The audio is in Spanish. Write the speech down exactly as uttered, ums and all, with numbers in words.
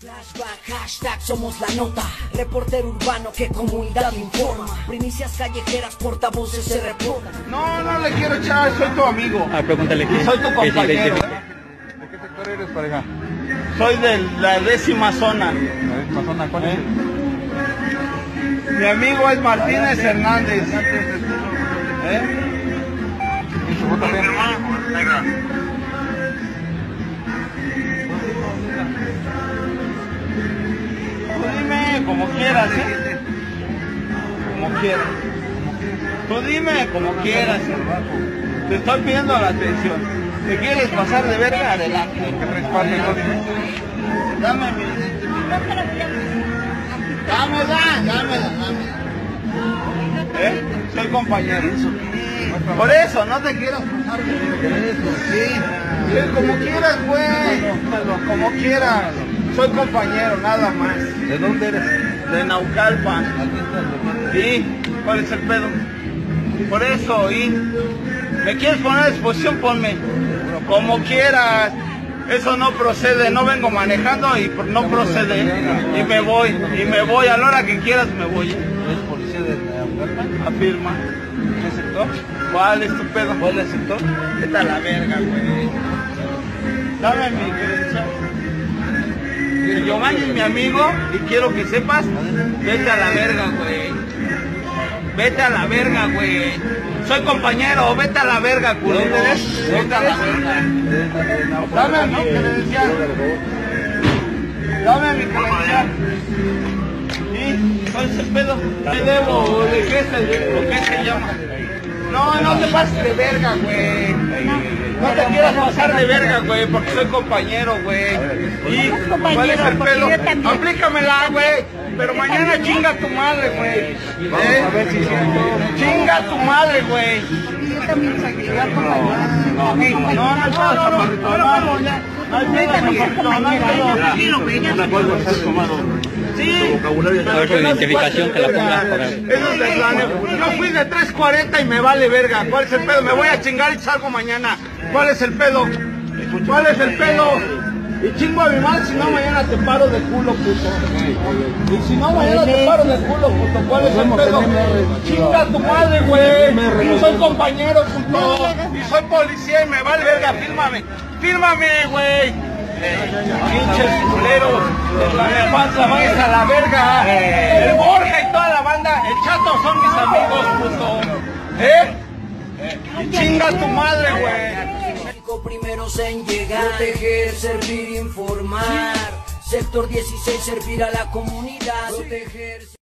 Flashback, hashtag somos la nota, reportero urbano que comunidad informa, primicias callejeras, portavoces se reportan. No, no le quiero echar, soy tu amigo. Ah, pregúntale y soy tu compañero. ¿De qué sector eres, pareja? Soy de la décima zona. ¿La décima zona cuál es? ¿Eh? Mi amigo es Martínez Hernández. ¿Eh? ¿Y su voto bien? Tú dime como quieras, ¿eh? Como quieras. Tú dime como quieras. Te estoy pidiendo la atención. ¿Te quieres pasar de verga? Adelante. ¿Qué traes parte? Dame mi identificación. Dámela, dámela, dámela. ¿Eh? Soy compañero. Por eso, no te quieras pasar de verga. Sí. Sí, como quieras, güey. Como quieras. Soy compañero, nada más. ¿De dónde eres? De Naucalpan. ¿Y cuál es el pedo? Por eso, ¿y me quieres poner a disposición? Ponme. Como quieras. Eso no procede, no vengo manejando y no procede. Y me voy, y me voy, a la hora que quieras me voy. ¿Eres policía de Naucalpan? Afirma. ¿Qué sector? ¿Cuál es tu pedo? ¿Cuál es el sector? Vete a la verga, güey. Dame mi credencial. Giovanni es mi amigo y quiero que sepas, vete a la verga, güey. Vete a la verga, güey. Soy compañero, vete a la verga, culo. Vete a la verga. Dame mi credencial. Dame mi credencial. ¿Y cuál es el pedo? ¿Qué debo? ¿De qué se, ¿Lo qué se llama? No, no te pases de verga, güey. No te quieras pasar de verga, güey, porque soy compañero, güey. ¿Y cuál es el pedo? Aplícamela, güey. Pero mañana chinga tu madre, güey. ¿Eh? A ver si es cierto. Chinga tu madre, güey. Yo también soy compañero. No, no, no, no, chaparrito, no, no, ya. No hay pedo, chaparrito, no hay pedo. Sí, a ver su identificación que la ponga por ahí. Eso es de planeo. Yo fui de tres cuarenta y me vale verga. ¿Cuál es el pedo? Me voy a chingar y salgo mañana. ¿Cuál es el pedo? ¿Cuál es el pedo? Y chingo a mi madre, si no mañana te paro de culo, puto. Y si no mañana te paro de culo, puto. ¿Cuál es el pedo? Chinga a tu madre, güey. Yo soy compañero, puto. Y soy policía y me vale verga. Fírmame. Fírmame, güey. Pinches culeros. Me pasa, vayas a la verga. El Borja y toda la banda. El Chato son mis amigos, puto. ¿Eh? Y chinga a tu madre, güey. Primeros en llegar, proteger, servir, informar. Sector dieciséis, servir a la comunidad. Proteger.